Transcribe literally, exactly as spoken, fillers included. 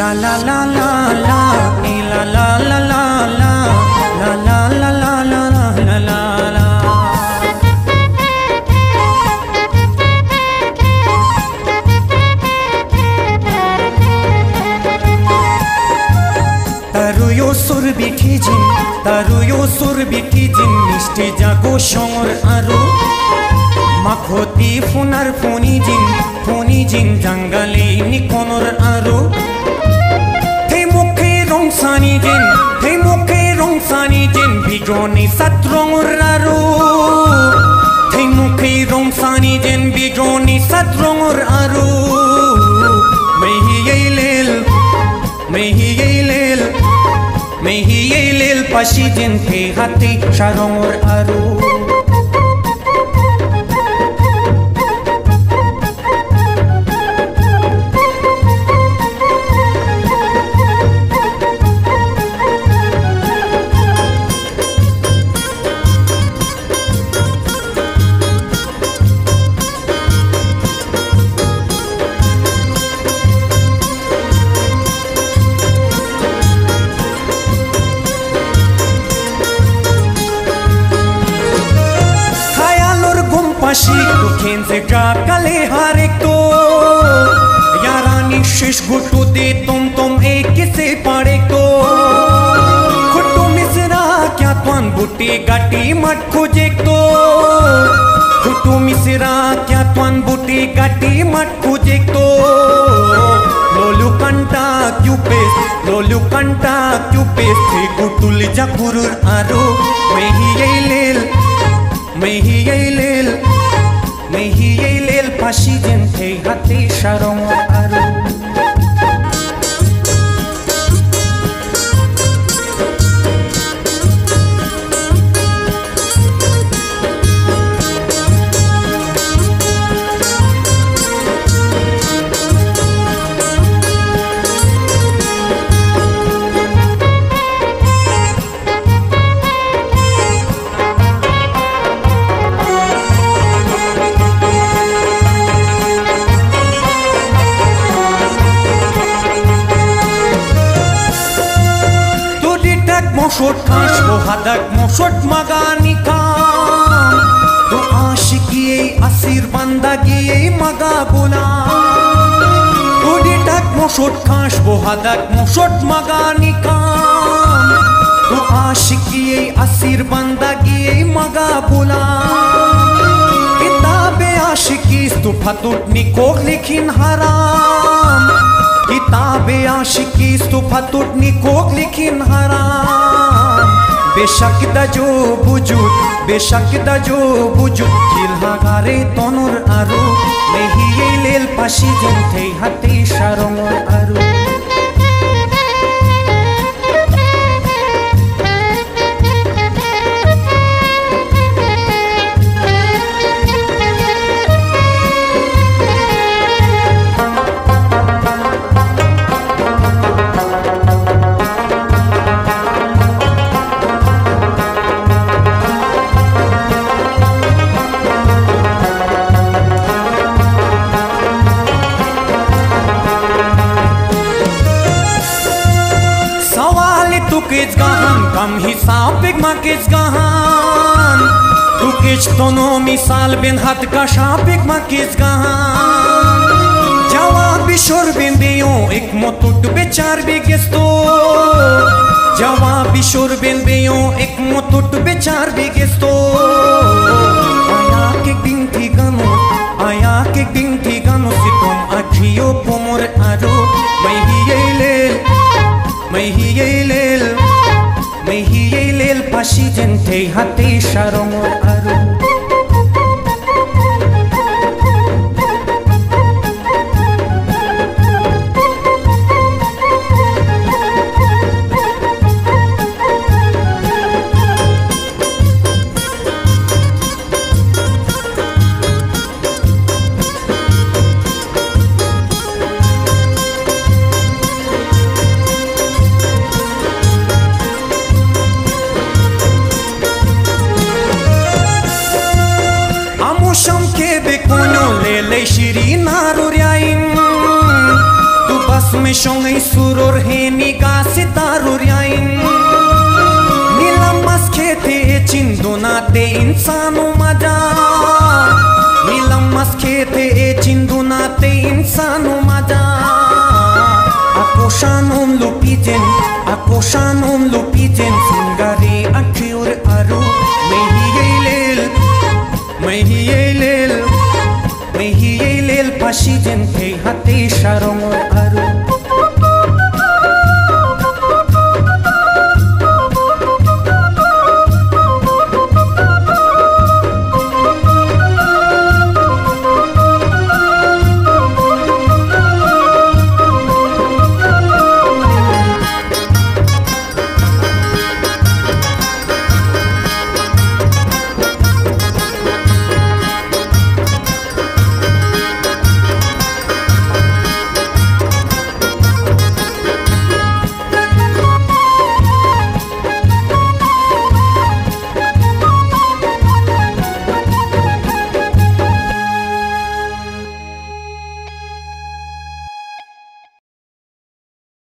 La la la la la, la la la la la, la la la la la la la la. Taruyo sur bitijin, taruyo sur bitijin, mishti jago shongor aro. Makhoti funar fonijin, fonijin jangale nikonor aro. Thei mukhe rong sanijin, thei mukhe rong sanijin, bijoni satrongor aro. Thei mukhe rong sanijin, bijoni satrongor aro. Mehi yeilel, mehi yeilel, mehi yeilel pasijin thei hati sharongor aro. Tu khenze ga kale harek to yarani shish gutu de tum tum ek se pade to khuttu misra kya twan buti gati mat khoje to khuttu misra kya twan buti gati mat khoje to lolu kanta cupes lolu kanta cupes the gutul jakurur aro mehi yeilel mehi yeilel mehi yeilel pasijin thei hati sharongor aro. Moshot kash ko hadak moshot magani kam to aashiki asir bandagi maga bola to ditak moshot kash ko hadak moshot magani kam to aashiki asir bandagi maga bola kitabe aashiki stu fatut nikok likhin haram kitabe aashiki stu fatut nikok likhin haram बेशक दा जो बुजुद बेशक दा जो बुजुद किल्हा गारे तोनर आरो mehi yeilel pasijin thei hati sharongor aro. Tukich gahan kam hisabik makich gahan Tukich tono misal bin hat ka shapik makich gahan Jawab bishor bin diyo ek motut bechar bigisto Jawab bishor bin diyo ek motut bechar bigisto Aya ke din thi gano aya ke din thi gano sitom akhiyo pomor aro mehi yeilel mehi yeilel mehi yeilel pasijin thei hati sharongor aro. Shongai suror hemi gasi tarur yain Nilamas khete chinduna te insanu maja Nilamas khete chinduna te insanu maja Akoshanum lupijen Akoshanum lupijen Singari akhiur aru Mehi yeilel Mehi yeilel Mehi yeilel Pashijen te hate sharong